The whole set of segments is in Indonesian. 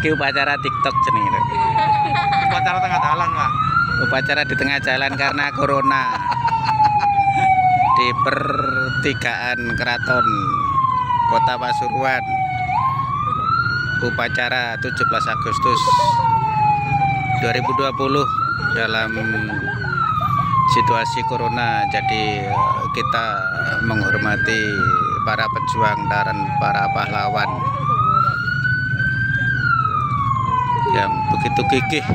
Iki upacara TikTok jenenge. Upacara tengah jalan, Pak. Upacara di tengah jalan karena corona. Di pertigaan Keraton Kota Pasuruan. Upacara 17 Agustus 2020 dalam situasi corona, jadi kita menghormati para pejuang dan para pahlawan yang begitu gigih.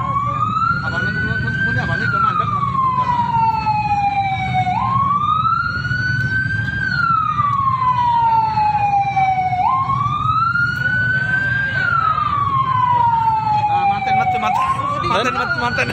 Mantan.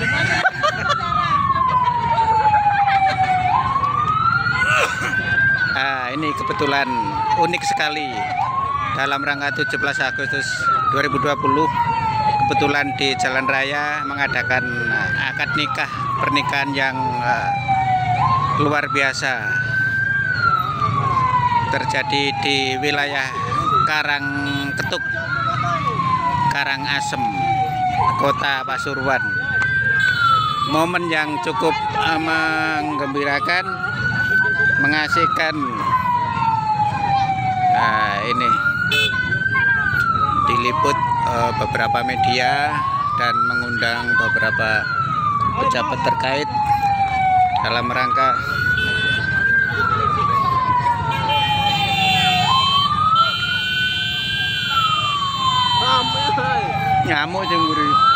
Ini kebetulan unik sekali dalam rangka 17 Agustus 2020 kebetulan di Jalan Raya mengadakan akad nikah pernikahan yang luar biasa terjadi di wilayah Karangketuk, Karangasem, Kota Pasuruan. Momen yang cukup menggembirakan, mengasihkan. Ini diliput beberapa media dan mengundang beberapa pejabat terkait dalam rangka ngamuk jemburi.